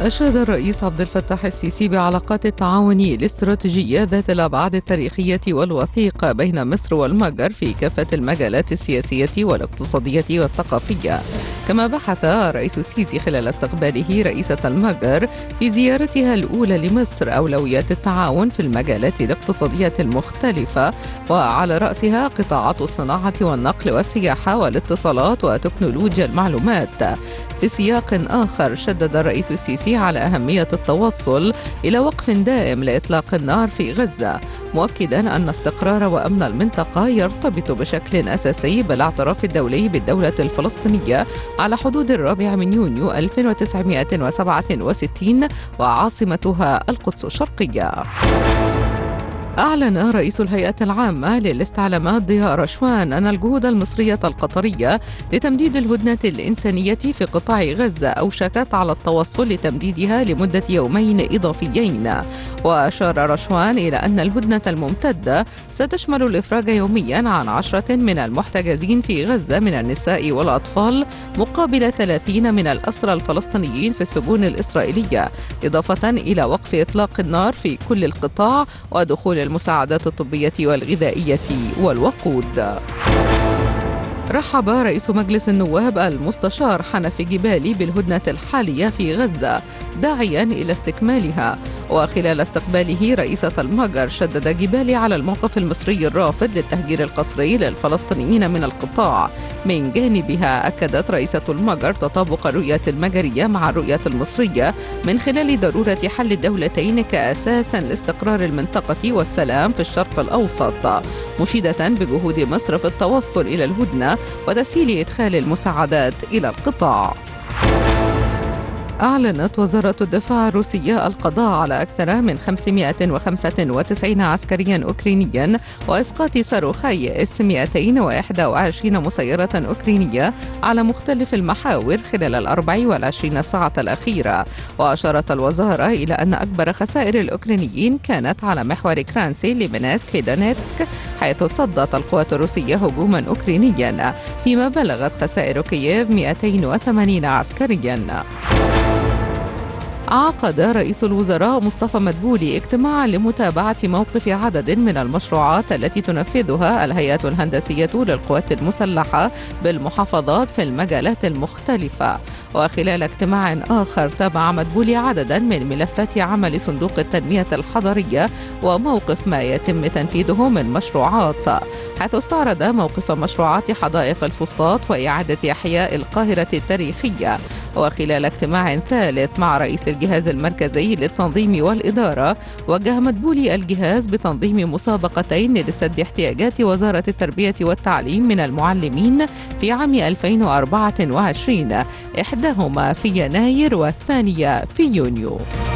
أشاد الرئيس عبد الفتاح السيسي بعلاقات التعاون الاستراتيجية ذات الأبعاد التاريخية والوثيقة بين مصر والمجر في كافة المجالات السياسية والاقتصادية والثقافية. كما بحث الرئيس السيسي خلال استقباله رئيسة المجر في زيارتها الأولى لمصر أولويات التعاون في المجالات الاقتصادية المختلفة، وعلى رأسها قطاعات الصناعة والنقل والسياحة والاتصالات وتكنولوجيا المعلومات. في سياق آخر شدد الرئيس السيسي على أهمية التوصل إلى وقف دائم لإطلاق النار في غزة، مؤكدا أن استقرار وأمن المنطقة يرتبط بشكل أساسي بالاعتراف الدولي بالدولة الفلسطينية على حدود 4 يونيو 1967 وعاصمتها القدس الشرقية. أعلن رئيس الهيئة العامة للاستعلامات ضياء رشوان أن الجهود المصرية القطرية لتمديد الهدنة الإنسانية في قطاع غزة أوشكت على التوصل لتمديدها لمدة يومين إضافيين. وأشار رشوان إلى أن الهدنة الممتدة ستشمل الإفراج يوميا عن 10 من المحتجزين في غزة من النساء والأطفال مقابل 30 من الأسرى الفلسطينيين في السجون الإسرائيلية، إضافة إلى وقف إطلاق النار في كل القطاع ودخول المساعدات الطبية والغذائية والوقود. رحب رئيس مجلس النواب المستشار حنفي جبالي بالهدنة الحالية في غزة، داعيا إلى استكمالها. وخلال استقباله رئيسة المجر شدد جبالي على الموقف المصري الرافض للتهجير القسري للفلسطينيين من القطاع. من جانبها أكدت رئيسة المجر تطابق الرؤية المجرية مع الرؤية المصرية من خلال ضرورة حل الدولتين كأساس لاستقرار المنطقة والسلام في الشرق الأوسط، مشيدة بجهود مصر في التوصل إلى الهدنة وتسهيل إدخال المساعدات إلى القطاع. أعلنت وزارة الدفاع الروسية القضاء على أكثر من 595 عسكريا أوكرانيا وإسقاط صاروخي S-221 مسيرة أوكرانية على مختلف المحاور خلال 24 ساعة الأخيرة. وأشارت الوزارة إلى أن أكبر خسائر الأوكرانيين كانت على محور كرانسي لمينسك في دونيتسك، حيث صدت القوات الروسية هجوما أوكرانيا، فيما بلغت خسائر كييف 280 عسكريا. عقد رئيس الوزراء مصطفى مدبولي اجتماعا لمتابعة موقف عدد من المشروعات التي تنفذها الهيئة الهندسية للقوات المسلحة بالمحافظات في المجالات المختلفة. وخلال اجتماع آخر تابع مدبولي عددا من ملفات عمل صندوق التنمية الحضرية وموقف ما يتم تنفيذه من مشروعات، حيث استعرض موقف مشروعات حدائق الفسطاط وإعادة إحياء القاهرة التاريخية. وخلال اجتماع ثالث مع رئيس الجهاز المركزي للتنظيم والإدارة، وجه مدبولي الجهاز بتنظيم مسابقتين لسد احتياجات وزارة التربية والتعليم من المعلمين في عام 2024، إحداهما في يناير والثانية في يونيو.